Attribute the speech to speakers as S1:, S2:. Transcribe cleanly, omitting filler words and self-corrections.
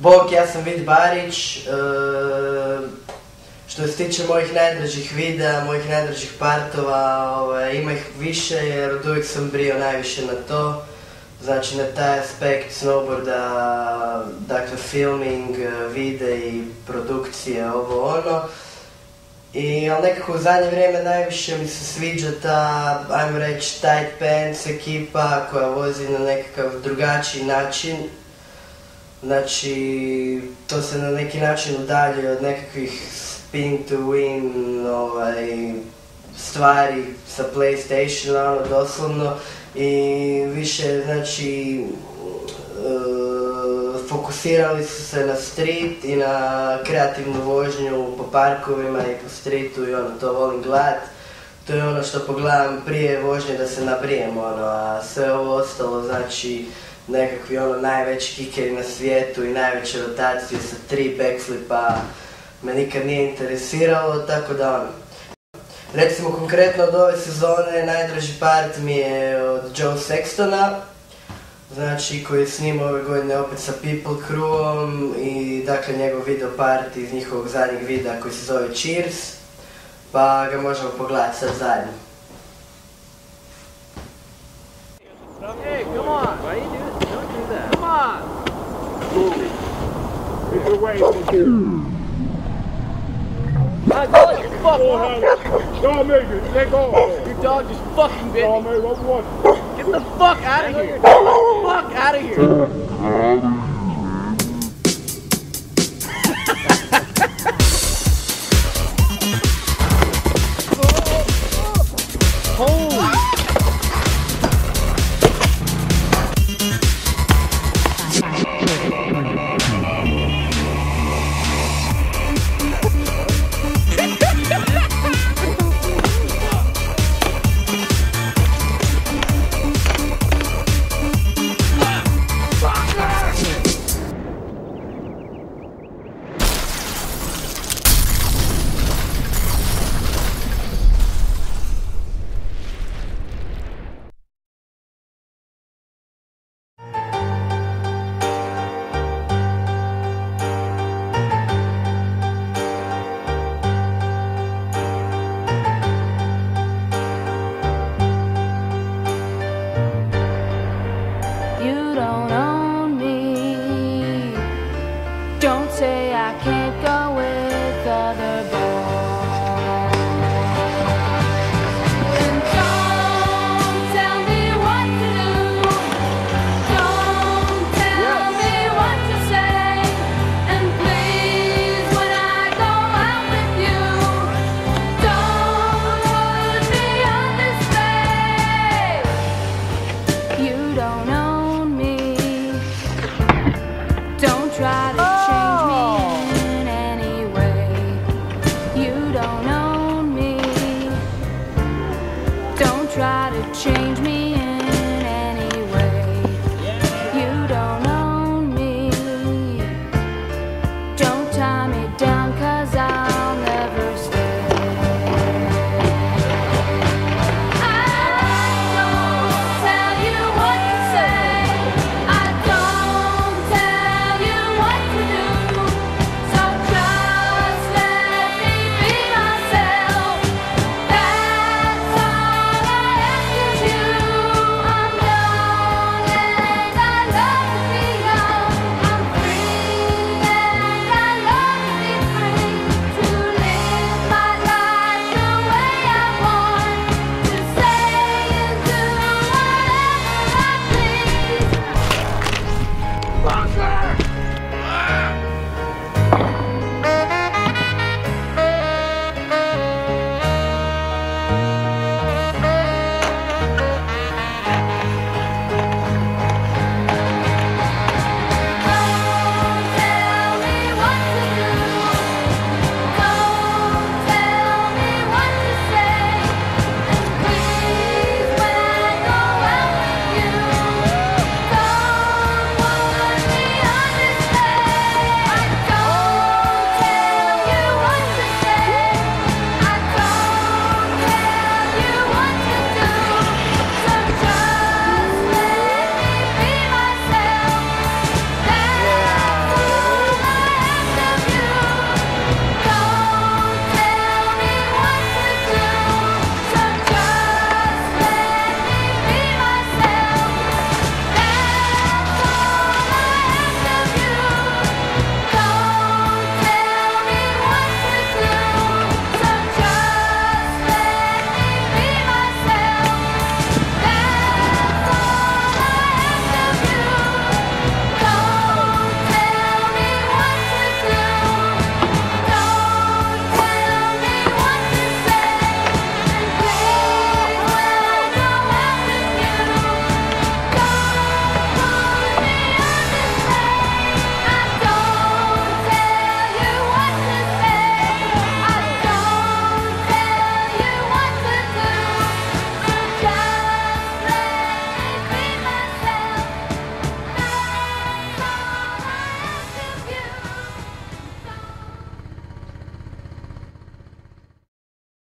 S1: Bog, ja sam Vid Barić. Što se tiče mojih najdražih videa, mojih najdražih partova, ima ih više jer od uvijek sam brio najviše na to. Znači na taj aspekt snowboarda, dakle filming, videi, produkcije, ovo ono. Ali nekako u zadnje vrijeme najviše mi se sviđa ta, ajmo reći, Tight Pants ekipa koja vozi na nekakav drugačiji način. Znači, to se na neki način udaljuje od nekakvih spin to win stvari sa PlayStationa, doslovno. I više, znači, fokusirali su se na street i na kreativnu vožnju po parkovima i po streetu i to volim gledat. To je ono što pogledam prije vožnje da se nabrijem, a sve ovo ostalo, znači, nekakvi najveći kikeri na svijetu i najveće rotacije sa 3 backflipa me nikad nije interesiralo, tako da Recimo konkretno od ove sezone najdraži part mi je od Joe Sextona, znači koji je snimao ove godine opet sa People Crewom i dakle njegov video part iz njihovog zadnjeg videa koji se zove Cheers, pa ga možemo pogledati sad zajedno.
S2: Hey, come on! Why you don't do that? Come on! Slowly. Make your way. Fuck! Don't make it. Let go. Your dog just fucking bit me. Get the fuck out of here! Get the fuck out of here! Holy!
S3: You don't own me. Don't say I can't go